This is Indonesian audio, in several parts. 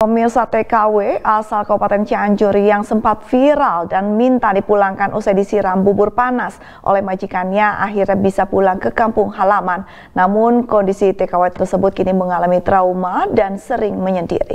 Pemirsa, TKW asal Kabupaten Cianjur yang sempat viral dan minta dipulangkan usai disiram bubur panas oleh majikannya akhirnya bisa pulang ke kampung halaman. Namun kondisi TKW tersebut kini mengalami trauma dan sering menyendiri.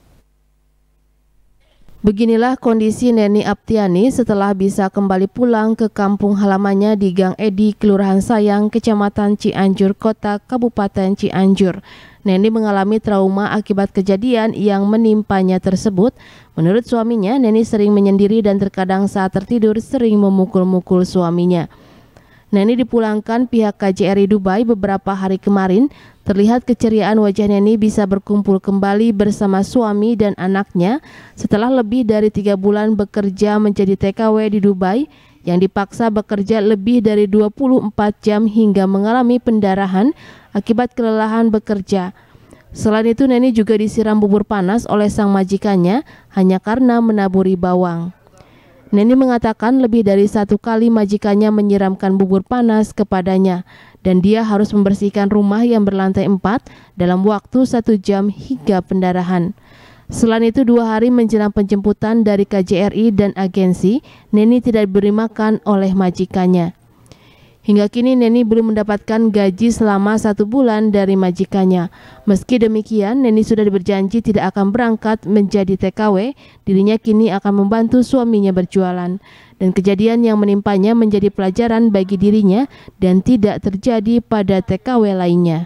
Beginilah kondisi Neni Aptiani setelah bisa kembali pulang ke kampung halamannya di Gang Edi, Kelurahan Sayang, Kecamatan Cianjur, Kota Kabupaten Cianjur. Neni mengalami trauma akibat kejadian yang menimpanya tersebut. Menurut suaminya, Neni sering menyendiri dan terkadang saat tertidur sering memukul-mukul suaminya. Neni dipulangkan pihak KJRI Dubai beberapa hari kemarin. Terlihat keceriaan wajah Neni bisa berkumpul kembali bersama suami dan anaknya setelah lebih dari 3 bulan bekerja menjadi TKW di Dubai yang dipaksa bekerja lebih dari 24 jam hingga mengalami pendarahan akibat kelelahan bekerja. Selain itu, Neni juga disiram bubur panas oleh sang majikannya hanya karena menaburi bawang. Neni mengatakan lebih dari 1 kali majikannya menyiramkan bubur panas kepadanya dan dia harus membersihkan rumah yang berlantai 4 dalam waktu 1 jam hingga pendarahan. Selain itu, 2 hari menjelang penjemputan dari KJRI dan agensi, Neni tidak diberi makan oleh majikannya. Hingga kini Neni belum mendapatkan gaji selama 1 bulan dari majikannya. Meski demikian, Neni sudah berjanji tidak akan berangkat menjadi TKW. Dirinya kini akan membantu suaminya berjualan. Dan kejadian yang menimpanya menjadi pelajaran bagi dirinya dan tidak terjadi pada TKW lainnya.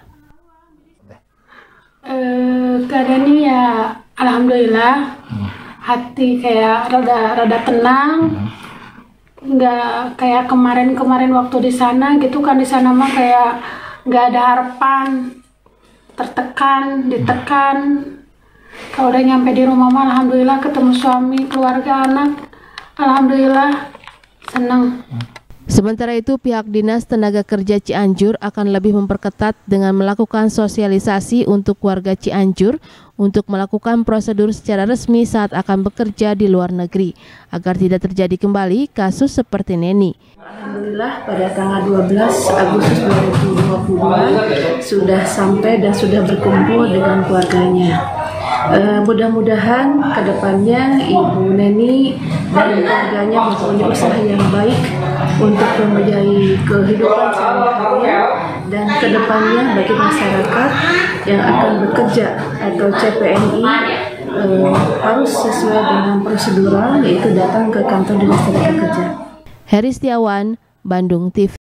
Keadaan ini ya alhamdulillah, hati kayak rada tenang. Nggak kayak kemarin waktu di sana gitu kan, di sana mah kayak nggak ada harapan, tertekan, ditekan. Kalau udah nyampe di rumah mah alhamdulillah ketemu suami, keluarga, anak, alhamdulillah senang. Sementara itu, pihak Dinas Tenaga Kerja Cianjur akan lebih memperketat dengan melakukan sosialisasi untuk warga Cianjur untuk melakukan prosedur secara resmi saat akan bekerja di luar negeri, agar tidak terjadi kembali kasus seperti Neni. Alhamdulillah pada tanggal 12 Agustus 2022 sudah sampai dan sudah berkumpul dengan keluarganya. Mudah-mudahan kedepannya Ibu Neni dan keluarganya mempunyai usaha yang baik untuk membiayai kehidupan sehari-hari dan kedepannya bagi masyarakat yang akan bekerja atau CPNI harus sesuai dengan prosedural, yaitu datang ke kantor Dinas Tenaga Kerja. Heri Setiawan, Bandung TV.